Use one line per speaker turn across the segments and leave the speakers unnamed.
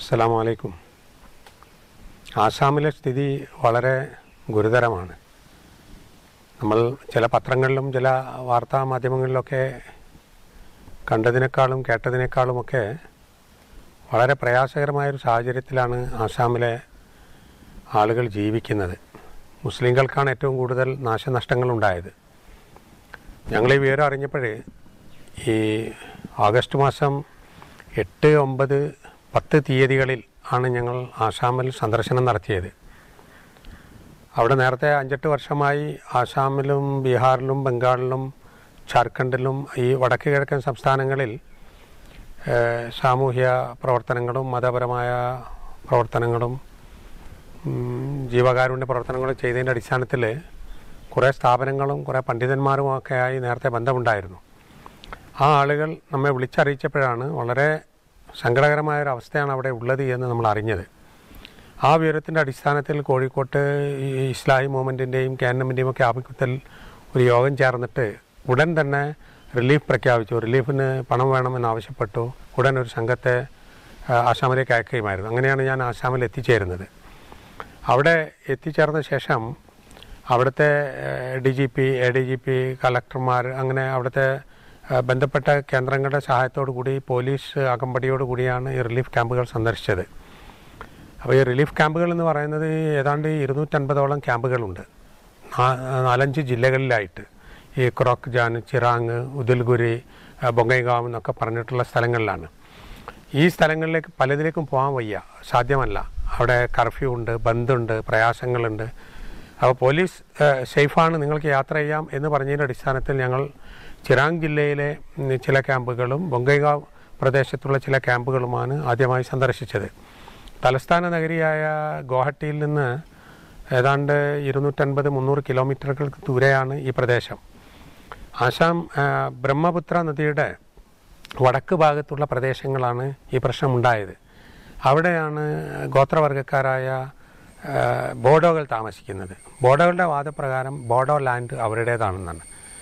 അസ്സലാമു അലൈക്കും. ആസാമിലെ സ്ഥിതി വളരെ ഗുരുതരമാണ്. നമ്മൾ ചില പത്രങ്ങളിലും ചില വാർത്താ മാധ്യമങ്ങളിലൊക്കെ കണ്ടതിനേക്കാളും കേട്ടതിനേക്കാളുമൊക്കെ വളരെ പ്രയാസകരമായൊരു സാഹചര്യത്തിലാണ് ആസാമിലെ ആളുകൾ ജീവിക്കുന്നത്. മുസ്ലിങ്ങൾക്കാണ് ഏറ്റവും കൂടുതൽ നാശനഷ്ടങ്ങളുണ്ടായത്. ഞങ്ങൾ ഈ വിവരം അറിഞ്ഞപ്പോഴേ ഈ ഓഗസ്റ്റ് മാസം 8, 9, 10 തീയതികളിൽ ആണ് ഞങ്ങൾ ആസാമിൽ സന്ദർശനം നടത്തിയത്. അവിടെ നേരത്തെ 5-8 വർഷമായി ആസാമിലും ബീഹാറിലും ബംഗാളിലും ജാർഖണ്ഡിലും ഈ വടക്ക് കിഴക്കൻ സംസ്ഥാനങ്ങളിൽ സാമൂഹ്യ പ്രവർത്തനങ്ങളും മതപരമായ പ്രവർത്തനങ്ങളും ജീവകാരുണ്യ പ്രവർത്തനങ്ങളും ചെയ്തതിൻ്റെ അടിസ്ഥാനത്തിൽ കുറേ സ്ഥാപനങ്ങളും കുറേ പണ്ഡിതന്മാരുമൊക്കെയായി നേരത്തെ ബന്ധമുണ്ടായിരുന്നു. ആ ആളുകൾ നമ്മെ വിളിച്ചറിയിച്ചപ്പോഴാണ് വളരെ സങ്കടകരമായൊരവസ്ഥയാണ് അവിടെ ഉള്ളത് എന്ന് നമ്മൾ അറിഞ്ഞത്. ആ വിവരത്തിൻ്റെ അടിസ്ഥാനത്തിൽ കോഴിക്കോട്ട് ഈ ഇസ്ലാഹി മൂവ്മെൻറ്റിൻ്റെയും ക്യാൻഎമ്മിൻ്റെയും ഒക്കെ ആഭിമുഖ്യത്തിൽ ഒരു യോഗം ചേർന്നിട്ട് ഉടൻ തന്നെ റിലീഫ് പ്രഖ്യാപിച്ചു. റിലീഫിന് പണം വേണമെന്നാവശ്യപ്പെട്ടു. ഉടൻ ഒരു സംഘത്തെ ആസാമിലേക്ക് അയക്കുകയുമായിരുന്നു. അങ്ങനെയാണ് ഞാൻ ആസാമിൽ എത്തിച്ചേരുന്നത്. അവിടെ എത്തിച്ചേർന്ന ശേഷം അവിടുത്തെ DGP, ADGP, കളക്ടർമാർ, അങ്ങനെ അവിടുത്തെ ബന്ധപ്പെട്ട കേന്ദ്രങ്ങളുടെ സഹായത്തോടു കൂടി പോലീസ് അകമ്പടിയോടുകൂടിയാണ് ഈ റിലീഫ് ക്യാമ്പുകൾ സന്ദർശിച്ചത്. അപ്പോൾ ഈ റിലീഫ് ക്യാമ്പുകൾ എന്ന് പറയുന്നത് ഏതാണ്ട് 250ഓളം ക്യാമ്പുകളുണ്ട് 4-5 ജില്ലകളിലായിട്ട്. ഈ ക്രോക്ക് ജാൻ, ചിറാങ്, ഉദൽഗുരി, ബൊങ്കൈഗാവ് എന്നൊക്കെ പറഞ്ഞിട്ടുള്ള സ്ഥലങ്ങളിലാണ്. ഈ സ്ഥലങ്ങളിലേക്ക് പലതിലേക്കും പോകാൻ വയ്യ, സാധ്യമല്ല. അവിടെ കർഫ്യൂ ഉണ്ട്, ബന്ധുണ്ട്, പ്രയാസങ്ങളുണ്ട്. അപ്പോൾ പോലീസ് സേഫാണ്, നിങ്ങൾക്ക് യാത്ര ചെയ്യാം എന്ന് പറഞ്ഞതിൻ്റെ അടിസ്ഥാനത്തിൽ ഞങ്ങൾ ചിറാങ് ജില്ലയിലെ ചില ക്യാമ്പുകളും ബൊങ്കൈഗാവ് പ്രദേശത്തുള്ള ചില ക്യാമ്പുകളുമാണ് ആദ്യമായി സന്ദർശിച്ചത്. തലസ്ഥാന നഗരിയായ ഗുവാഹട്ടിയിൽ നിന്ന് ഏതാണ്ട് 250-300 കിലോമീറ്ററുകൾക്ക് ദൂരെയാണ് ഈ പ്രദേശം. ആസാം ബ്രഹ്മപുത്ര നദിയുടെ വടക്ക് ഭാഗത്തുള്ള പ്രദേശങ്ങളാണ് ഈ പ്രശ്നമുണ്ടായത്. അവിടെയാണ് ഗോത്രവർഗക്കാരായ ബോഡോകൾ താമസിക്കുന്നത്. ബോഡോകളുടെ വാദപ്രകാരം ബോഡോ ലാൻഡ് അവരുടേതാണെന്നാണ്.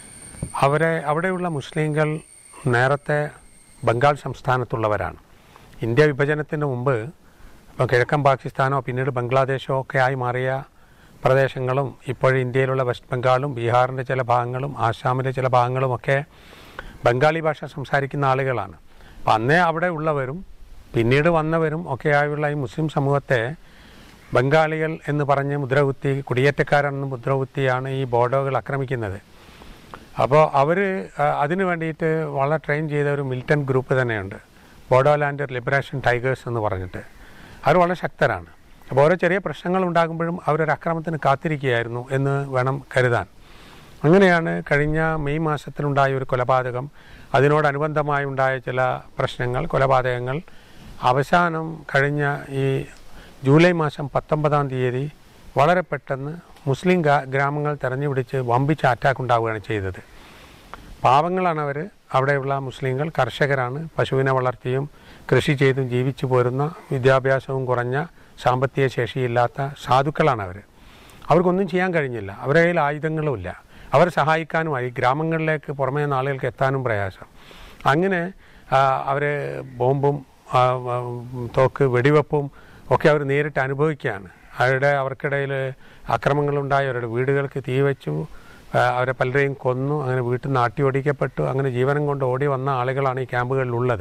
അവിടെയുള്ള മുസ്ലിങ്ങൾ നേരത്തെ ബംഗാൾ സംസ്ഥാനത്തുള്ളവരാണ്. ഇന്ത്യ വിഭജനത്തിന് മുമ്പ് ഇപ്പോൾ കിഴക്കൻ പാകിസ്ഥാനോ പിന്നീട് ബംഗ്ലാദേശോ ഒക്കെ ആയി മാറിയ പ്രദേശങ്ങളും ഇപ്പോഴും ഇന്ത്യയിലുള്ള വെസ്റ്റ് ബംഗാളും ബീഹാറിൻ്റെ ചില ഭാഗങ്ങളും ആസാമിലെ ചില ഭാഗങ്ങളുമൊക്കെ ബംഗാളി ഭാഷ സംസാരിക്കുന്ന ആളുകളാണ്. അപ്പം അന്നേ അവിടെ ഉള്ളവരും പിന്നീട് വന്നവരും ഒക്കെയായുള്ള ഈ മുസ്ലിം സമൂഹത്തെ ബംഗാളികൾ എന്ന് പറഞ്ഞ് മുദ്രകുത്തി, കുടിയേറ്റക്കാരെന്ന് മുദ്രകുത്തിയാണ് ഈ ബോഡോകൾ ആക്രമിക്കുന്നത്. അപ്പോൾ അവർ അതിന് വേണ്ടിയിട്ട് വളരെ ട്രെയിൻ ചെയ്ത ഒരു മിലിറ്റൻറ്റ് ഗ്രൂപ്പ് തന്നെയുണ്ട്, ബോഡോലാൻഡ് ലിബറേഷൻ ടൈഗേഴ്സ് എന്ന് പറഞ്ഞിട്ട്. അവർ വളരെ ശക്തരാണ്. അപ്പോൾ ഓരോ ചെറിയ പ്രശ്നങ്ങൾ ഉണ്ടാകുമ്പോഴും അവരൊരു അക്രമത്തിന് കാത്തിരിക്കുകയായിരുന്നു എന്ന് വേണം കരുതാൻ. അങ്ങനെയാണ് കഴിഞ്ഞ മെയ് മാസത്തിലുണ്ടായ ഒരു കൊലപാതകം, അതിനോടനുബന്ധമായി ഉണ്ടായ ചില പ്രശ്നങ്ങൾ, കൊലപാതകങ്ങൾ അവസാനം കഴിഞ്ഞ ഈ ജൂലൈ മാസം 19-ാം തീയതി വളരെ പെട്ടെന്ന് മുസ്ലിം ഗ്രാമങ്ങൾ തെരഞ്ഞുപിടിച്ച് വമ്പിച്ച അറ്റാക്ക് ഉണ്ടാവുകയാണ് ചെയ്തത്. പാവങ്ങളാണ് അവർ. അവിടെയുള്ള മുസ്ലിങ്ങൾ കർഷകരാണ്. പശുവിനെ വളർത്തിയും കൃഷി ചെയ്തും ജീവിച്ചു പോരുന്ന, വിദ്യാഭ്യാസവും കുറഞ്ഞ, സാമ്പത്തിക ശേഷിയില്ലാത്ത സാധുക്കളാണ് അവർ. അവർക്കൊന്നും ചെയ്യാൻ കഴിഞ്ഞില്ല. അവരുടെ കയ്യിൽ ആയുധങ്ങളുമില്ല. അവരെ സഹായിക്കാനുമായി ഗ്രാമങ്ങളിലേക്ക് പുറമേ നിന്ന് ആളുകൾക്ക് എത്താനും പ്രയാസം. അങ്ങനെ അവർ ബോംബും തോക്ക് വെടിവെപ്പും ഒക്കെ അവർ നേരിട്ട് അനുഭവിക്കുകയാണ്. അവർക്കിടയിൽ അക്രമങ്ങളുണ്ടായി. അവരുടെ വീടുകൾക്ക് തീ വെച്ചു, അവരെ പലരെയും കൊന്നു, അങ്ങനെ വീട്ടിൽ നിന്ന് ആട്ടിയോടിക്കപ്പെട്ടു. അങ്ങനെ ജീവനം കൊണ്ട് ഓടി വന്ന ആളുകളാണ് ഈ ക്യാമ്പുകളിലുള്ളത്.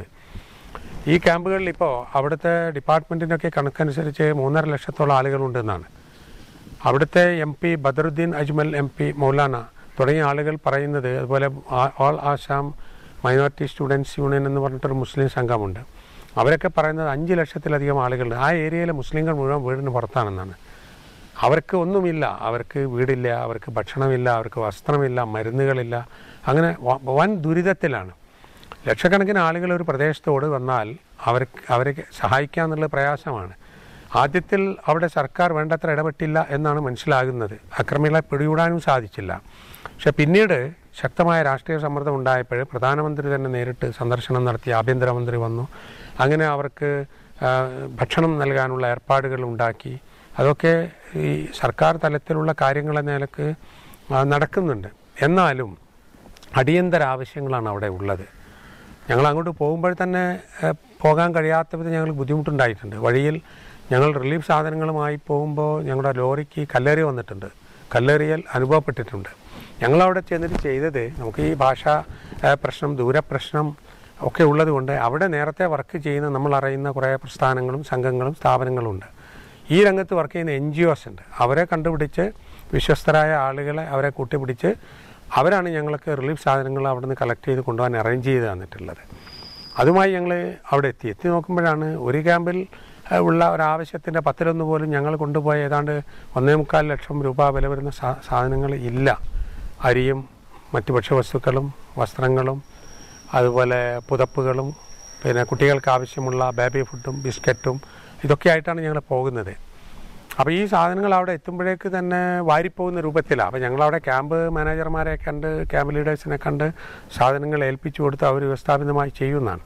ഈ ക്യാമ്പുകളിൽ ഇപ്പോൾ അവിടുത്തെ ഡിപ്പാർട്ട്മെൻറ്റിൻ്റെയൊക്കെ കണക്കനുസരിച്ച് 3.5 ലക്ഷത്തോളം ആളുകളുണ്ടെന്നാണ്. അവിടുത്തെ MP ബദറുദ്ദീൻ അജ്മൽ, MP മൗലാന തുടങ്ങിയ ആളുകൾ പറയുന്നത്. അതുപോലെ all Assam minority students union എന്ന് പറഞ്ഞിട്ടൊരു മുസ്ലിം സംഘമുണ്ട്. അവരൊക്കെ പറയുന്നത് 5 ലക്ഷത്തിലധികം ആളുകളുണ്ട്. ആ ഏരിയയിലെ മുസ്ലിങ്ങൾ മുഴുവൻ വീടിന് പുറത്താണെന്നാണ്. അവർക്ക് ഒന്നുമില്ല. അവർക്ക് വീടില്ല, അവർക്ക് ഭക്ഷണമില്ല, അവർക്ക് വസ്ത്രമില്ല, മരുന്നുകളില്ല. അങ്ങനെ വൻ ദുരിതത്തിലാണ്. ലക്ഷക്കണക്കിന് ആളുകൾ ഒരു പ്രദേശത്തോട് വന്നാൽ അവരെ സഹായിക്കുക എന്നുള്ളത് പ്രയാസമാണ്. ആദ്യത്തിൽ അവിടെ സർക്കാർ വേണ്ടത്ര ഇടപെട്ടില്ല എന്നാണ് മനസ്സിലാകുന്നത്. അക്രമികളെ പിടികൂടാനും സാധിച്ചില്ല. പക്ഷെ പിന്നീട് ശക്തമായ രാഷ്ട്രീയ സമ്മർദ്ദം ഉണ്ടായപ്പോൾ പ്രധാനമന്ത്രി തന്നെ നേരിട്ട് സന്ദർശനം നടത്തി. ആഭ്യന്തരമന്ത്രി വന്നു. അങ്ങനെ അവർക്ക് ഭക്ഷണം നൽകാനുള്ള ഏർപ്പാടുകൾ ഉണ്ടാക്കി. അതൊക്കെ ഈ സർക്കാർ തലത്തിലുള്ള കാര്യങ്ങളെന്ന നിലക്ക് നടക്കുന്നുണ്ട്. എന്നാലും അടിയന്തര ആവശ്യങ്ങളാണ് അവിടെ ഉള്ളത്. ഞങ്ങൾ അങ്ങോട്ട് പോകുമ്പോൾ തന്നെ പോകാൻ കഴിയാത്ത വിധം ഞങ്ങൾക്ക് ബുദ്ധിമുട്ടുണ്ടായിട്ടുണ്ട്. വഴിയിൽ ഞങ്ങൾ റിലീഫ് സാധനങ്ങളുമായി പോകുമ്പോൾ ഞങ്ങളുടെ ലോറിക്ക് കല്ലേറി വന്നിട്ടുണ്ട്, കല്ലേറിയൽ അനുഭവപ്പെട്ടിട്ടുണ്ട്. ഞങ്ങളവിടെ ചെന്നിട്ട് ചെയ്തത്, നമുക്ക് ഈ ഭാഷാ പ്രശ്നം, ദൂരപ്രശ്നം ഒക്കെ ഉള്ളതുകൊണ്ട് അവിടെ നേരത്തെ വർക്ക് ചെയ്യുന്ന നമ്മൾ അറിയുന്ന കുറേ പ്രസ്ഥാനങ്ങളും സംഘങ്ങളും സ്ഥാപനങ്ങളും ഉണ്ട്. ഈ രംഗത്ത് വർക്ക് ചെയ്യുന്ന NGOs ഉണ്ട്. അവരെ കണ്ടുപിടിച്ച് വിശ്വസ്തരായ ആളുകളെ അവരെ കൂട്ടിപ്പിടിച്ച് അവരാണ് ഞങ്ങൾക്ക് റിലീഫ് സാധനങ്ങൾ അവിടെ നിന്ന് കളക്ട് ചെയ്ത് കൊണ്ടുപോകാൻ അറേഞ്ച് ചെയ്ത് തന്നിട്ടുള്ളത്. അതുമായി ഞങ്ങൾ അവിടെ എത്തി നോക്കുമ്പോഴാണ് ഒരു ക്യാമ്പിൽ ഉള്ള ഒരാവശ്യത്തിൻ്റെ 10-1 പോലും ഞങ്ങൾ കൊണ്ടുപോയ ഏതാണ്ട് 1.25 ലക്ഷം രൂപ വില വരുന്ന സാധനങ്ങൾ ഇല്ല. അരിയും മറ്റ് ഭക്ഷ്യവസ്തുക്കളും വസ്ത്രങ്ങളും അതുപോലെ പുതപ്പുകളും പിന്നെ കുട്ടികൾക്ക് ആവശ്യമുള്ള ബേബി ഫുഡും ബിസ്ക്കറ്റും ഇതൊക്കെ ആയിട്ടാണ് ഞങ്ങൾ പോകുന്നത്. അപ്പോൾ ഈ സാധനങ്ങൾ അവിടെ എത്തുമ്പോഴേക്ക് തന്നെ വാരിപ്പോകുന്ന രൂപത്തിലാണ്. അപ്പോൾ ഞങ്ങളവിടെ ക്യാമ്പ് മാനേജർമാരെ കണ്ട്, ക്യാമ്പ് ലീഡേഴ്സിനെ കണ്ട് സാധനങ്ങൾ ഏൽപ്പിച്ചു കൊടുത്ത് അവർ വ്യവസ്ഥാപിതമായി ചെയ്യുന്നതാണ്.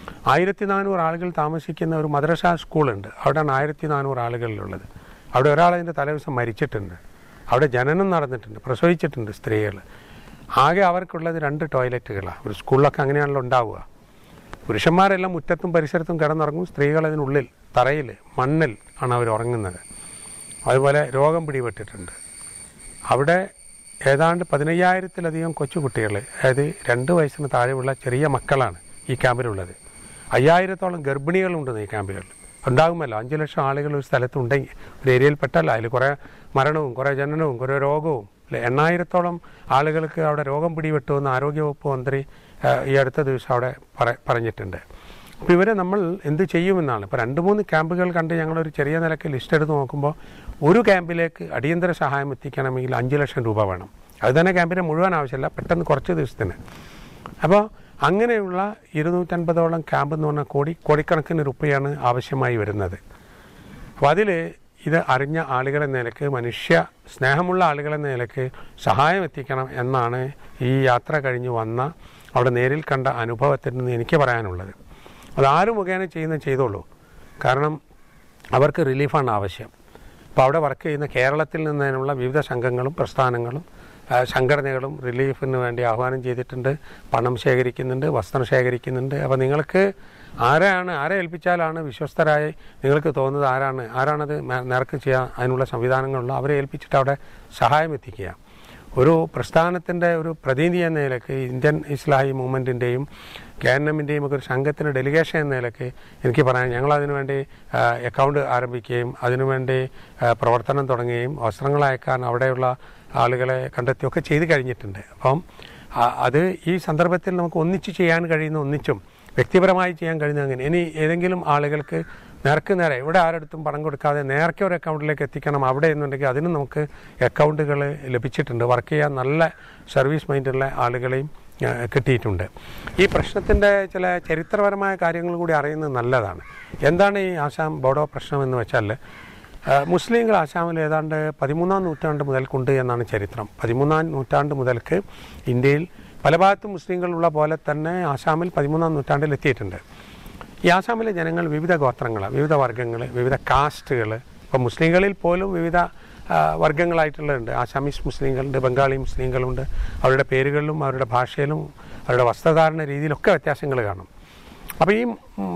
1400 ആളുകൾ താമസിക്കുന്ന ഒരു മദ്രസ സ്കൂളുണ്ട്. അവിടെയാണ് 1400 ആളുകളിലുള്ളത്. അവിടെ ഒരാളതിൻ്റെ തലേദിവസം മരിച്ചിട്ടുണ്ട്. അവിടെ ജനനം നടന്നിട്ടുണ്ട്, പ്രസവിച്ചിട്ടുണ്ട് സ്ത്രീകൾ. ആകെ അവർക്കുള്ളത് 2 ടോയ്ലറ്റുകളാണ്. ഒരു സ്കൂളിലൊക്കെ അങ്ങനെയാണല്ലോ ഉണ്ടാവുക. പുരുഷന്മാരെല്ലാം മുറ്റത്തും പരിസരത്തും കിടന്നുറങ്ങും, സ്ത്രീകൾ അതിനുള്ളിൽ തറയിൽ മണ്ണിൽ ആണ് അവർ ഉറങ്ങുന്നത്. അതുപോലെ രോഗം പിടിപെട്ടിട്ടുണ്ട്. അവിടെ ഏതാണ്ട് 15,000-ലധികം കൊച്ചുകുട്ടികൾ, അതായത് 2 വയസ്സിന് താഴെയുള്ള ചെറിയ മക്കളാണ് ഈ ക്യാമ്പിലുള്ളത്. 5000-ഓളം ഗർഭിണികളുണ്ടെന്ന് ഈ ക്യാമ്പുകളിൽ. ഉണ്ടാകുമല്ലോ, 5 ലക്ഷം ആളുകൾ ഒരു സ്ഥലത്തുണ്ടെങ്കിൽ, ഒരു ഏരിയയിൽപ്പെട്ടല്ല, അതിൽ കുറേ മരണവും കുറേ ജനനവും കുറേ രോഗവും. 8000-ഓളം ആളുകൾക്ക് അവിടെ രോഗം പിടിപെട്ടുവെന്ന് ആരോഗ്യവകുപ്പ് മന്ത്രി ഈ അടുത്ത ദിവസം അവിടെ പറഞ്ഞിട്ടുണ്ട്. അപ്പോൾ ഇവരെ നമ്മൾ എന്ത് ചെയ്യുമെന്നാണ്. ഇപ്പോൾ 2-3 ക്യാമ്പുകൾ കണ്ട് ഞങ്ങളൊരു ചെറിയ നിലയ്ക്ക് ലിസ്റ്റ് എടുത്ത് നോക്കുമ്പോൾ ഒരു ക്യാമ്പിലേക്ക് അടിയന്തര സഹായം എത്തിക്കണമെങ്കിൽ 5 ലക്ഷം രൂപ വേണം. അത് തന്നെ ക്യാമ്പിന് മുഴുവൻ ആവശ്യമില്ല, പെട്ടെന്ന് കുറച്ച് ദിവസത്തിന്. അപ്പോൾ അങ്ങനെയുള്ള 250ഓളം ക്യാമ്പ് എന്ന് പറഞ്ഞാൽ കോടിക്കണക്കിന് രൂപയാണ് ആവശ്യമായി വരുന്നത്. അപ്പോൾ അതിൽ ഇത് അറിഞ്ഞ ആളുകളെന്ന നിലയ്ക്ക്, മനുഷ്യ സ്നേഹമുള്ള ആളുകളെന്ന നിലയ്ക്ക് സഹായം എത്തിക്കണം എന്നാണ് ഈ യാത്ര കഴിഞ്ഞ് വന്ന അവിടെ നേരിൽ കണ്ട അനുഭവത്തിൽ നിന്ന് എനിക്ക് പറയാനുള്ളത്. അതാരും മുഖേന ചെയ്തോളൂ, കാരണം അവർക്ക് റിലീഫാണ് ആവശ്യം. അപ്പോൾ അവിടെ വർക്ക് ചെയ്യുന്ന കേരളത്തിൽ നിന്നുള്ള വിവിധ സംഘങ്ങളും പ്രസ്ഥാനങ്ങളും സംഘടനകളും റിലീഫിന് വേണ്ടി ആഹ്വാനം ചെയ്തിട്ടുണ്ട്. പണം ശേഖരിക്കുന്നുണ്ട്, വസ്ത്രം ശേഖരിക്കുന്നുണ്ട്. അപ്പോൾ നിങ്ങൾക്ക് ആരെ ഏൽപ്പിച്ചാലാണ് വിശ്വസ്തരായി നിങ്ങൾക്ക് തോന്നുന്നത് ആരാണത് നേർക്ക് ചെയ്യാൻ അതിനുള്ള സംവിധാനങ്ങളുള്ള അവരെ ഏൽപ്പിച്ചിട്ട് അവിടെ സഹായം എത്തിക്കുക. ഒരു പ്രസ്ഥാനത്തിൻ്റെ ഒരു പ്രതിനിധി എന്ന നിലയ്ക്ക്, ഇന്ത്യൻ ഇസ്ലാഹി മൂവ്മെൻറ്റിൻ്റെയും KNMൻ്റെയും ഒക്കെ ഒരു സംഘത്തിൻ്റെ ഡെലിഗേഷൻ എന്ന നിലയ്ക്ക് എനിക്ക് പറയാൻ, ഞങ്ങളതിനു വേണ്ടി അക്കൗണ്ട് ആരംഭിക്കുകയും അതിനുവേണ്ടി പ്രവർത്തനം തുടങ്ങുകയും വസ്ത്രങ്ങൾ അയക്കാൻ അവിടെയുള്ള ആളുകളെ കണ്ടെത്തുകയൊക്കെ ചെയ്ത് കഴിഞ്ഞിട്ടുണ്ട്. അപ്പം അത് ഈ സന്ദർഭത്തിൽ നമുക്ക് ഒന്നിച്ച് ചെയ്യാൻ കഴിയുന്ന, ഒന്നിച്ചും വ്യക്തിപരമായി ചെയ്യാൻ കഴിയുന്ന അങ്ങനെ ഇനി ഏതെങ്കിലും ആളുകൾക്ക് നേരെ ഇവിടെ ആരെടുത്തും പണം കൊടുക്കാതെ നേരത്തെ ഒരു അക്കൗണ്ടിലേക്ക് എത്തിക്കണം അവിടെ എന്നുണ്ടെങ്കിൽ അതിനും നമുക്ക് അക്കൗണ്ടുകൾ ലഭിച്ചിട്ടുണ്ട്. വർക്ക് ചെയ്യാൻ നല്ല സർവീസ് മൈൻഡുള്ള ആളുകളെയും കിട്ടിയിട്ടുണ്ട്. ഈ പ്രശ്നത്തിൻ്റെ ചില ചരിത്രപരമായ കാര്യങ്ങൾ കൂടി അറിയുന്നത് നല്ലതാണ്. എന്താണ് ഈ ആസാം ബോഡോ പ്രശ്നം എന്ന് വെച്ചാൽ, മുസ്ലിങ്ങൾ ആസാമിൽ ഏതാണ്ട് 13-ാം നൂറ്റാണ്ട് മുതൽക്കുണ്ട് എന്നാണ് ചരിത്രം. 13-ാം നൂറ്റാണ്ട് മുതൽക്ക് ഇന്ത്യയിൽ പല ഭാഗത്തും മുസ്ലിങ്ങളുള്ള പോലെ തന്നെ ആസാമിൽ 13-ാം നൂറ്റാണ്ടിൽ എത്തിയിട്ടുണ്ട്. ഈ ആസാമിലെ ജനങ്ങൾ വിവിധ ഗോത്രങ്ങൾ, വിവിധ വർഗ്ഗങ്ങൾ, വിവിധ കാസ്റ്റുകൾ. ഇപ്പോൾ മുസ്ലിങ്ങളിൽ പോലും വിവിധ വർഗ്ഗങ്ങളായിട്ടുള്ളതുണ്ട്. ആസാമീസ് മുസ്ലിങ്ങളുണ്ട്, ബംഗാളി മുസ്ലിങ്ങളുണ്ട്. അവരുടെ പേരുകളിലും അവരുടെ ഭാഷയിലും അവരുടെ വസ്ത്രധാരണ രീതിയിലൊക്കെ വ്യത്യാസങ്ങൾ കാണും. അപ്പോൾ ഈ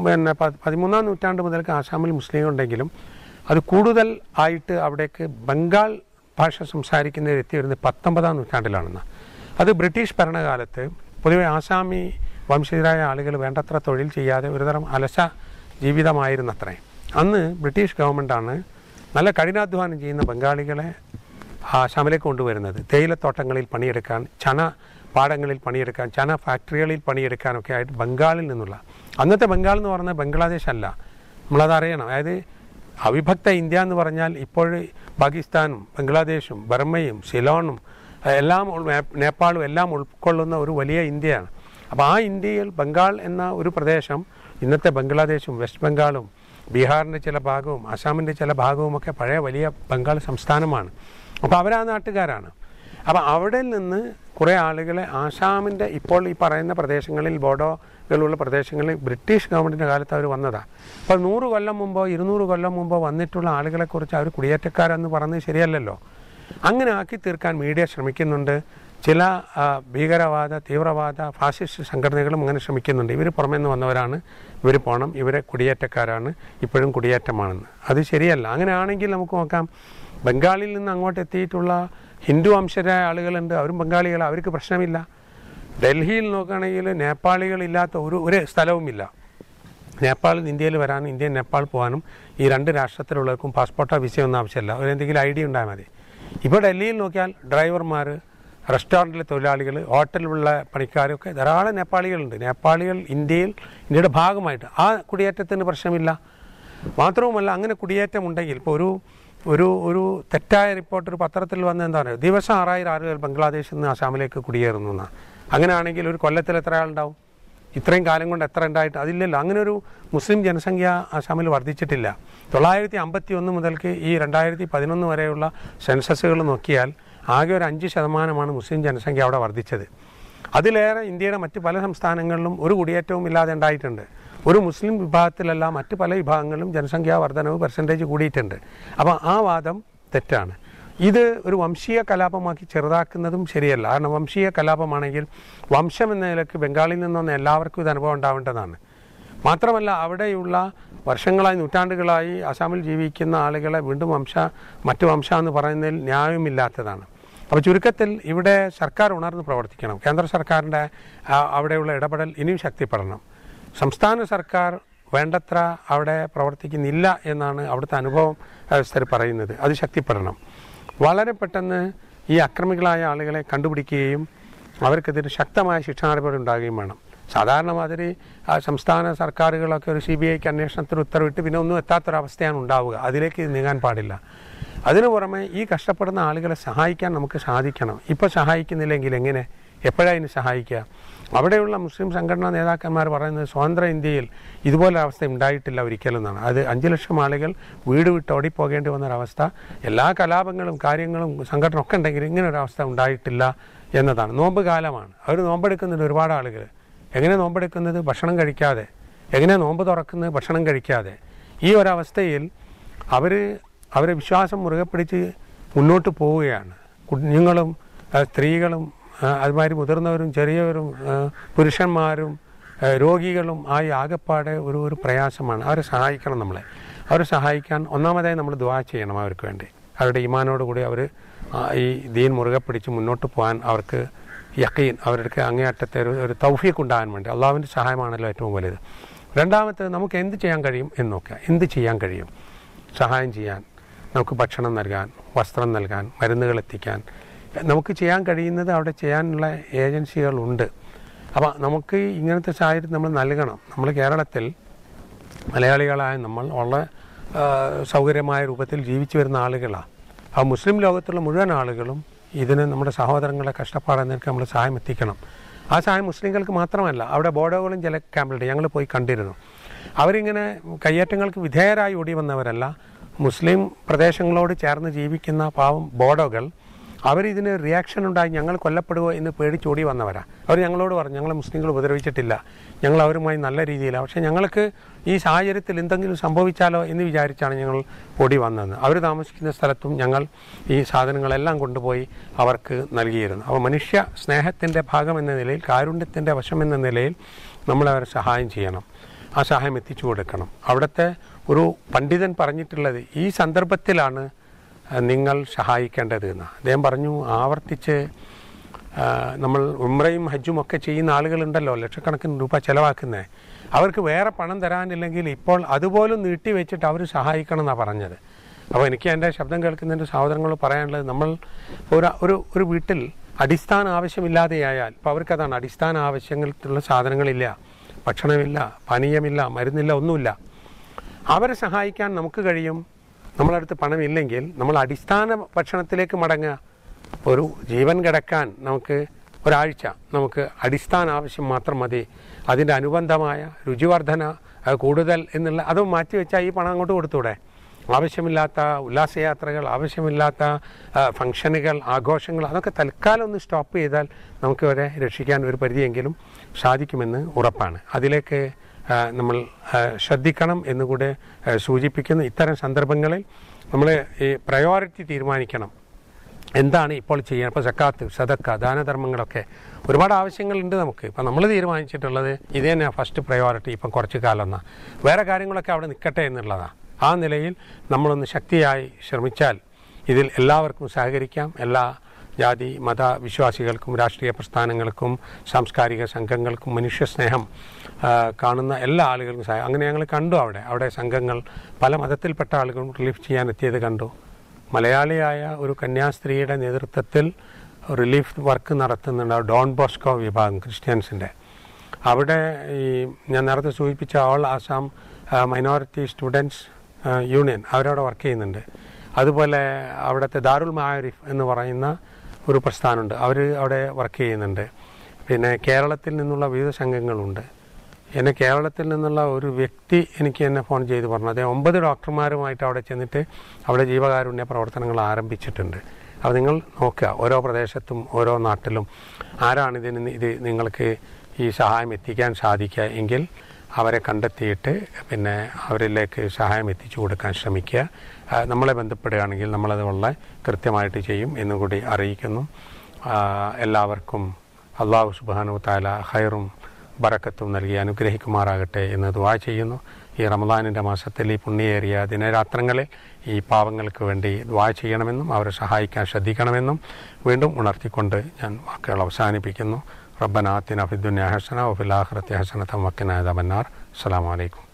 13-ാം നൂറ്റാണ്ട് മുതൽക്ക് ആസാമിൽ മുസ്ലിങ്ങളുണ്ടെങ്കിലും അത് കൂടുതൽ ആയിട്ട് അവിടേക്ക് ബംഗാൾ ഭാഷ സംസാരിക്കുന്നവർ എത്തി വരുന്നത് 19-ാം നൂറ്റാണ്ടിലാണെന്ന്. അത് ബ്രിട്ടീഷ് ഭരണകാലത്ത് പൊതുവെ ആസാമി വംശജരായ ആളുകൾ വേണ്ടത്ര തൊഴിൽ ചെയ്യാതെ ഒരുതരം അലസ ജീവിതമായിരുന്നത്രേ. അന്ന് ബ്രിട്ടീഷ് ഗവൺമെൻറ്റാണ് നല്ല കഠിനാധ്വാനം ചെയ്യുന്ന ബംഗാളികളെ ആസാമിലേക്ക് കൊണ്ടുവരുന്നത്. തേയിലത്തോട്ടങ്ങളിൽ പണിയെടുക്കാൻ, ചന പാടങ്ങളിൽ പണിയെടുക്കാൻ, ചന ഫാക്ടറികളിൽ പണിയെടുക്കാനൊക്കെ ആയിട്ട് ബംഗാളിൽ നിന്നുള്ള, അന്നത്തെ ബംഗാൾ എന്ന് പറയുന്നത് ബംഗ്ലാദേശ് അല്ല, നമ്മളതറിയണം. അതായത് അവിഭക്ത ഇന്ത്യ എന്ന് പറഞ്ഞാൽ ഇപ്പോൾ പാകിസ്ഥാനും ബംഗ്ലാദേശും ബർമ്മയും സിലോണും എല്ലാം നേപ്പാളും എല്ലാം ഉൾക്കൊള്ളുന്ന ഒരു വലിയ ഇന്ത്യയാണ്. അപ്പോൾ ആ ഇന്ത്യയിൽ ബംഗാൾ എന്ന ഒരു പ്രദേശം ഇന്നത്തെ ബംഗ്ലാദേശും വെസ്റ്റ് ബംഗാളും ബീഹാറിൻ്റെ ചില ഭാഗവും ആസാമിൻ്റെ ചില ഭാഗവുമൊക്കെ പഴയ വലിയ ബംഗാൾ സംസ്ഥാനമാണ്. അപ്പോൾ അവരാ നാട്ടുകാരാണ്. അപ്പോൾ അവിടെ നിന്ന് കുറേ ആളുകളെ ആസാമിൻ്റെ ഇപ്പോൾ ഈ പറയുന്ന പ്രദേശങ്ങളിൽ, ബോഡോകളുള്ള പ്രദേശങ്ങളിൽ ബ്രിട്ടീഷ് ഗവൺമെൻറ്റിൻ്റെ കാലത്ത് അവർ വന്നതാണ്. അപ്പോൾ 100 കൊല്ലം മുമ്പോ 200 കൊല്ലം മുമ്പോ വന്നിട്ടുള്ള ആളുകളെക്കുറിച്ച് അവർ കുടിയേറ്റക്കാരെന്ന് പറഞ്ഞത് ശരിയല്ലല്ലോ. അങ്ങനെ ആക്കി തീർക്കാൻ മീഡിയ ശ്രമിക്കുന്നുണ്ട്. ചില ഭീകരവാദ തീവ്രവാദ ഫാസിസ്റ്റ് സംഘടനകളും അങ്ങനെ ശ്രമിക്കുന്നുണ്ട്. ഇവർ പുറമേ നിന്ന് വന്നവരാണ്, ഇവർ പോകണം, ഇവരെ കുടിയേറ്റക്കാരാണ്, ഇപ്പോഴും കുടിയേറ്റമാണെന്ന്. അത് ശരിയല്ല. അങ്ങനെയാണെങ്കിൽ നമുക്ക് നോക്കാം, ബംഗാളിൽ നിന്ന് അങ്ങോട്ട് എത്തിയിട്ടുള്ള ഹിന്ദു വംശജരായ ആളുകളുണ്ട്, അവരും ബംഗാളികൾ, അവർക്ക് പ്രശ്നമില്ല. ഡൽഹിയിൽ നോക്കുകയാണെങ്കിൽ നേപ്പാളികളില്ലാത്ത ഒരു സ്ഥലവുമില്ല. നേപ്പാളിൽ നിന്ന് ഇന്ത്യയിൽ വരാനും ഇന്ത്യയിൽ നേപ്പാൾ പോകാനും ഈ രണ്ട് രാഷ്ട്രത്തിലുള്ളവർക്കും പാസ്പോർട്ടോ വിസയോ ഒന്നും ആവശ്യമില്ല. എന്തെങ്കിലും ഐ ഡി ഉണ്ടായാൽ മതി. ഇപ്പോൾ ഡൽഹിയിൽ നോക്കിയാൽ ഡ്രൈവർമാർ, റെസ്റ്റോറൻറ്റിലെ തൊഴിലാളികൾ, ഹോട്ടലിലുള്ള പണിക്കാരൊക്കെ ധാരാളം നേപ്പാളികളുണ്ട്. നേപ്പാളികൾ ഇന്ത്യയുടെ ഭാഗമായിട്ട് ആ കുടിയേറ്റത്തിന് പ്രശ്നമില്ല. മാത്രവുമല്ല, അങ്ങനെ കുടിയേറ്റമുണ്ടെങ്കിൽ ഇപ്പോൾ ഒരു തെറ്റായ റിപ്പോർട്ട് ഒരു പത്രത്തിൽ വന്ന് എന്താ പറയുക, ദിവസം 6000 ആളുകൾ ബംഗ്ലാദേശിൽ നിന്ന് ആസാമിലേക്ക് കുടിയേറുന്നു എന്നാണ്. അങ്ങനെയാണെങ്കിൽ ഒരു കൊല്ലത്തിൽ എത്ര ആളുണ്ടാവും? ഇത്രയും കാലം കൊണ്ട് എത്ര ഉണ്ടായിട്ട് അതില്ലല്ലോ. അങ്ങനെ ഒരു മുസ്ലിം ജനസംഖ്യ ആസാമിൽ വർദ്ധിച്ചിട്ടില്ല. 951 മുതൽക്ക് ഈ 2011 വരെയുള്ള സെൻസസുകൾ നോക്കിയാൽ ആകെ ഒരു 5% മുസ്ലിം ജനസംഖ്യ അവിടെ വർദ്ധിച്ചത്. അതിലേറെ ഇന്ത്യയുടെ മറ്റ് പല സംസ്ഥാനങ്ങളിലും ഒരു കുടിയേറ്റവും ഇല്ലാതെ ഉണ്ടായിട്ടുണ്ട്. ഒരു മുസ്ലിം വിഭാഗത്തിലല്ല മറ്റ് പല വിഭാഗങ്ങളിലും ജനസംഖ്യാ വർധനവ് പെർസെൻറ്റേജ് കൂടിയിട്ടുണ്ട്. അപ്പോൾ ആ വാദം തെറ്റാണ്. ഇത് ഒരു വംശീയ കലാപമാക്കി ചെറുതാക്കുന്നതും ശരിയല്ല. കാരണം വംശീയ കലാപമാണെങ്കിൽ വംശം എന്ന നിലയ്ക്ക് ബംഗാളിൽ നിന്നൊന്ന് എല്ലാവർക്കും ഇത് അനുഭവം ഉണ്ടാവേണ്ടതാണ്. മാത്രമല്ല, അവിടെയുള്ള വർഷങ്ങളായി നൂറ്റാണ്ടുകളായി അസാമിൽ ജീവിക്കുന്ന ആളുകളെ വീണ്ടും മറ്റു വംശ എന്ന് പറയുന്നതിൽ ന്യായമില്ലാത്തതാണ്. അപ്പോൾ ചുരുക്കത്തിൽ ഇവിടെ സർക്കാർ ഉണർന്ന് പ്രവർത്തിക്കണം. കേന്ദ്ര സർക്കാരിൻ്റെ അവിടെയുള്ള ഇടപെടൽ ഇനിയും ശക്തിപ്പെടണം. സംസ്ഥാന സർക്കാർ വേണ്ടത്ര അവിടെ പ്രവർത്തിക്കുന്നില്ല എന്നാണ് അവിടുത്തെ അനുഭവം വ്യവസ്ഥർ പറയുന്നത്. അത് ശക്തിപ്പെടണം. വളരെ പെട്ടെന്ന് ഈ അക്രമികളായ ആളുകളെ കണ്ടുപിടിക്കുകയും അവർക്കെതിരെ ശക്തമായ ശിക്ഷാ നടപടി ഉണ്ടാകുകയും വേണം. സാധാരണ മാതിരി സംസ്ഥാന സർക്കാരുകളൊക്കെ ഒരു CBIക്ക് അന്വേഷണത്തിന് ഉത്തരവിട്ട് പിന്നെ ഒന്നും എത്താത്തൊരവസ്ഥയാണ് ഉണ്ടാവുക. അതിലേക്ക് നീങ്ങാൻ പാടില്ല. അതിനു പുറമെ ഈ കഷ്ടപ്പെടുന്ന ആളുകളെ സഹായിക്കാൻ നമുക്ക് സാധിക്കണം. ഇപ്പോൾ സഹായിക്കുന്നില്ലെങ്കിൽ എങ്ങനെ, എപ്പോഴാണ് ഇതിന് സഹായിക്കുക? അവിടെയുള്ള മുസ്ലിം സംഘടനാ നേതാക്കന്മാർ പറയുന്നത് സ്വതന്ത്ര ഇന്ത്യയിൽ ഇതുപോലെ അവസ്ഥ ഉണ്ടായിട്ടില്ല ഒരിക്കലും എന്നാണ്. അത് 5 ലക്ഷം ആളുകൾ വീട് വിട്ട് ഓടിപ്പോകേണ്ടി വന്നൊരവസ്ഥ, എല്ലാ കലാപങ്ങളും കാര്യങ്ങളും സംഘടന ഒക്കെ ഉണ്ടെങ്കിൽ ഇങ്ങനൊരവസ്ഥ ഉണ്ടായിട്ടില്ല എന്നതാണ്. നോമ്പ് കാലമാണ്, അവർ നോമ്പെടുക്കുന്നുണ്ട് ഒരുപാട് ആളുകൾ. എങ്ങനെ നോമ്പെടുക്കുന്നത്? ഭക്ഷണം കഴിക്കാതെ. എങ്ങനെ നോമ്പ് തുറക്കുന്നത്? ഭക്ഷണം കഴിക്കാതെ. ഈ ഒരവസ്ഥയിൽ അവരെ വിശ്വാസം മുറുകെ പിടിച്ച് മുന്നോട്ട് പോവുകയാണ്. കുഞ്ഞുങ്ങളും സ്ത്രീകളും അതുമാതിരി മുതിർന്നവരും ചെറിയവരും പുരുഷന്മാരും രോഗികളും ആയി ആകെപ്പാടെ ഒരു പ്രയാസമാണ്. അവരെ സഹായിക്കണം. അവരെ സഹായിക്കാൻ ഒന്നാമതായി നമ്മൾ ദുആ ചെയ്യണം അവർക്ക് വേണ്ടി. അവരുടെ ഈമാനോടുകൂടി അവർ ഈ ദീൻ മുറുകെ പിടിച്ച് മുന്നോട്ട് പോകാൻ അവർക്ക് യഖീൻ, അവർക്ക് അങ്ങേയറ്റത്തെ ഒരു തൗഫീഖ് ഉണ്ടാകാൻ വേണ്ടി. അള്ളാഹുവിൻ്റെ സഹായമാണല്ലോ ഏറ്റവും വലുത്. രണ്ടാമത്തെ, നമുക്ക് എന്ത് ചെയ്യാൻ കഴിയും എന്ന് നോക്കുക. എന്ത് ചെയ്യാൻ കഴിയും? സഹായം ചെയ്യാൻ, നമുക്ക് ഭക്ഷണം നൽകാൻ, വസ്ത്രം നൽകാൻ, മരുന്നുകൾ എത്തിക്കാൻ നമുക്ക് ചെയ്യാൻ കഴിയുന്നത് അവിടെ ചെയ്യാനുള്ള ഏജൻസികളുണ്ട്. അപ്പോൾ നമുക്ക് ഇങ്ങനത്തെ സാഹചര്യം നമ്മൾ നൽകണം. നമ്മൾ കേരളത്തിൽ മലയാളികളായ നമ്മൾ വളരെ സൗകര്യമായ രൂപത്തിൽ ജീവിച്ചു വരുന്ന ആളുകളാണ്. ആ മുസ്ലിം ലോകത്തുള്ള മുഴുവൻ ആളുകളും ഇതിന് നമ്മുടെ സഹോദരങ്ങളെ കഷ്ടപ്പാടെന്നൊക്കെ നമ്മൾ സഹായം എത്തിക്കണം. ആ സഹായം മുസ്ലിങ്ങൾക്ക് മാത്രമല്ല, അവിടെ ബോഡോകളും ചില ക്യാമ്പിലുണ്ട്, ഞങ്ങൾ പോയി കണ്ടിരുന്നു. അവരിങ്ങനെ കയ്യേറ്റങ്ങൾക്ക് വിധേയരായി ഓടി വന്നവരല്ല, മുസ്ലിം പ്രദേശങ്ങളോട് ചേർന്ന് ജീവിക്കുന്ന പാവം ബോഡോകൾ. അവരിതിന് റിയാക്ഷൻ ഉണ്ടായി ഞങ്ങൾ കൊല്ലപ്പെടുമോ എന്ന് പേടിച്ചോടി വന്നവരാണ്. അവർ ഞങ്ങളോട് പറഞ്ഞു, ഞങ്ങളെ മുസ്ലിങ്ങൾ ഉപദ്രവിച്ചിട്ടില്ല, ഞങ്ങൾ അവരുമായി നല്ല രീതിയിലാണ്, പക്ഷേ ഞങ്ങൾക്ക് ഈ സാഹചര്യത്തിൽ എന്തെങ്കിലും സംഭവിച്ചാലോ എന്ന് വിചാരിച്ചാണ് ഞങ്ങൾ ഓടി വന്നതെന്ന്. അവർ താമസിക്കുന്ന സ്ഥലത്തും ഞങ്ങൾ ഈ സാധനങ്ങളെല്ലാം കൊണ്ടുപോയി അവർക്ക് നൽകിയിരുന്നു. അപ്പോൾ മനുഷ്യ സ്നേഹത്തിൻ്റെ ഭാഗം എന്ന നിലയിൽ, കാരുണ്യത്തിൻ്റെ വശം എന്ന നിലയിൽ നമ്മളവരെ സഹായം ചെയ്യണം. ആ സഹായം എത്തിച്ചു കൊടുക്കണം. അവിടുത്തെ ഒരു പണ്ഡിതൻ പറഞ്ഞിട്ടുള്ളത് ഈ സന്ദർഭത്തിലാണ് നിങ്ങൾ സഹായിക്കേണ്ടത് എന്ന്. അദ്ദേഹം പറഞ്ഞു, ആവർത്തിച്ച് നമ്മൾ ഉംറയും ഹജ്ജും ഒക്കെ ചെയ്യുന്ന ആളുകളുണ്ടല്ലോ, ലക്ഷക്കണക്കിന് രൂപ ചിലവാക്കുന്നത്, അവർക്ക് വേറെ പണം തരാനില്ലെങ്കിൽ ഇപ്പോൾ അതുപോലും നീട്ടിവെച്ചിട്ട് അവർ സഹായിക്കണം എന്നാണ് പറഞ്ഞത്. അപ്പോൾ എനിക്ക് എൻ്റെ ശബ്ദം കേൾക്കുന്നതിൻ്റെ സഹോദരങ്ങൾ പറയാനുള്ളത്, നമ്മൾ ഒരു വീട്ടിൽ അടിസ്ഥാന ആവശ്യമില്ലാതെയായാൽ, ഇപ്പോൾ അവർക്കതാണ് അടിസ്ഥാന ആവശ്യങ്ങൾക്കുള്ള സാധനങ്ങളില്ല, ഭക്ഷണമില്ല, പാനീയമില്ല, മരുന്നില്ല, ഒന്നുമില്ല. അവരെ സഹായിക്കാൻ നമുക്ക് കഴിയും. നമ്മളടുത്ത് പണമില്ലെങ്കിൽ നമ്മൾ അടിസ്ഥാന ഭക്ഷണത്തിലേക്ക് മടങ്ങുക. ഒരു ജീവൻ കിടക്കാൻ നമുക്ക് ഒരാഴ്ച നമുക്ക് അടിസ്ഥാന ആവശ്യം മാത്രം മതി. അതിൻ്റെ അനുബന്ധമായ രുചിവർദ്ധന കൂടുതൽ എന്നുള്ള അത് മാറ്റിവെച്ചാൽ ഈ പണം അങ്ങോട്ട് കൊടുത്തൂടെ? ആവശ്യമില്ലാത്ത ഉല്ലാസയാത്രകൾ, ആവശ്യമില്ലാത്ത ഫംഗ്ഷനുകൾ, ആഘോഷങ്ങൾ, അതൊക്കെ തൽക്കാലം ഒന്ന് സ്റ്റോപ്പ് ചെയ്താൽ നമുക്ക് അവരെ രക്ഷിക്കാൻ ഒരു പരിധിയെങ്കിലും സാധിക്കുമെന്ന് ഉറപ്പാണ്. അതിലേക്ക് നമ്മൾ ശ്രദ്ധിക്കണം എന്നുകൂടെ സൂചിപ്പിക്കുന്നു. ഇത്തരം സന്ദർഭങ്ങളിൽ നമ്മൾ ഈ പ്രയോറിറ്റി തീരുമാനിക്കണം. എന്താണ് ഇപ്പോൾ ചെയ്യുക. ഇപ്പോൾ സക്കാത്ത്, സദക്ക, ദാനധർമ്മങ്ങളൊക്കെ ഒരുപാട് ആവശ്യങ്ങളുണ്ട് നമുക്ക്. ഇപ്പം നമ്മൾ തീരുമാനിച്ചിട്ടുള്ളത് ഇത് തന്നെ ഫസ്റ്റ് പ്രയോറിറ്റി ഇപ്പം കുറച്ച് കാലം എന്നാൽ, വേറെ കാര്യങ്ങളൊക്കെ അവിടെ നിൽക്കട്ടെ എന്നുള്ളതാണ്. ആ നിലയിൽ നമ്മളൊന്ന് ശക്തിയായി ശ്രമിച്ചാൽ ഇതിൽ എല്ലാവർക്കും സഹകരിക്കാം. എല്ലാ ജാതി മത വിശ്വാസികൾക്കും രാഷ്ട്രീയ പ്രസ്ഥാനങ്ങൾക്കും സാംസ്കാരിക സംഘങ്ങൾക്കും മനുഷ്യസ്നേഹം കാണുന്ന എല്ലാ ആളുകൾക്കും അങ്ങനെ ഞങ്ങൾ കണ്ടു. അവിടെ സംഘങ്ങൾ പല മതത്തിൽപ്പെട്ട ആളുകളും റിലീഫ് ചെയ്യാൻ എത്തിയത് കണ്ടു. മലയാളിയായ ഒരു കന്യാസ്ത്രീയുടെ നേതൃത്വത്തിൽ റിലീഫ് വർക്ക് നടത്തുന്നുണ്ട് ഡോൺ ബോസ്കോ വിഭാഗം ക്രിസ്ത്യൻസിൻ്റെ. അവിടെ ഈ ഞാൻ നേരത്തെ സൂചിപ്പിച്ച all Assam minority students union അവരവിടെ വർക്ക് ചെയ്യുന്നുണ്ട്. അതുപോലെ അവിടുത്തെ ദാരുൽ മാരിഫ് എന്ന് പറയുന്ന ഒരു പ്രസ്ഥാനമുണ്ട്, അവർ അവിടെ വർക്ക് ചെയ്യുന്നുണ്ട്. പിന്നെ കേരളത്തിൽ നിന്നുള്ള വിവിധ സംഘങ്ങളുണ്ട്. എന്നെ കേരളത്തിൽ നിന്നുള്ള ഒരു വ്യക്തി എനിക്ക് എന്നെ ഫോൺ ചെയ്ത് പറഞ്ഞു, അദ്ദേഹം 9 ഡോക്ടർമാരുമായിട്ട് അവിടെ ചെന്നിട്ട് അവിടെ ജീവകാരുണ്യ പ്രവർത്തനങ്ങൾ ആരംഭിച്ചിട്ടുണ്ട്. അപ്പോൾ നിങ്ങൾ നോക്കുക, ഓരോ പ്രദേശത്തും ഓരോ നാട്ടിലും ആരാണ് ഇത് നിങ്ങൾക്ക് ഈ സഹായം എത്തിക്കാൻ സാധിക്കുക എങ്കിൽ അവരെ കണ്ടെത്തിയിട്ട് പിന്നെ അവരിലേക്ക് സഹായം എത്തിച്ചു കൊടുക്കാൻ ശ്രമിക്കുക. നമ്മളെ ബന്ധപ്പെടുകയാണെങ്കിൽ നമ്മളത് വളരെ കൃത്യമായിട്ട് ചെയ്യും എന്നും കൂടി അറിയിക്കുന്നു. എല്ലാവർക്കും അള്ളാഹു സുബ്ഹാനഹു തആല ഖൈറും ബറക്കത്തും നൽകി അനുഗ്രഹിക്കുമാറാകട്ടെ എന്ന് ദുആ ചെയ്യുന്നു. ഈ റമദാനിൻ്റെ മാസത്തിൽ ഈ പുണ്യേറിയ ദിനരാത്രങ്ങളിൽ ഈ പാവങ്ങൾക്ക് വേണ്ടി ദുആ ചെയ്യണമെന്നും അവരെ സഹായിക്കാൻ ശ്രദ്ധിക്കണമെന്നും വീണ്ടും ഉണർത്തിക്കൊണ്ട് ഞാൻ വാക്കുകൾ അവസാനിപ്പിക്കുന്നു. റബ്ബനാ ആതിനാ ഫിദ്ദുനിയാ ഹസന വഫിൽ ആഖിറതി ഹസനത വഖിനാ അദാബന്നാർ. അസ്സലാമു അലൈക്കും.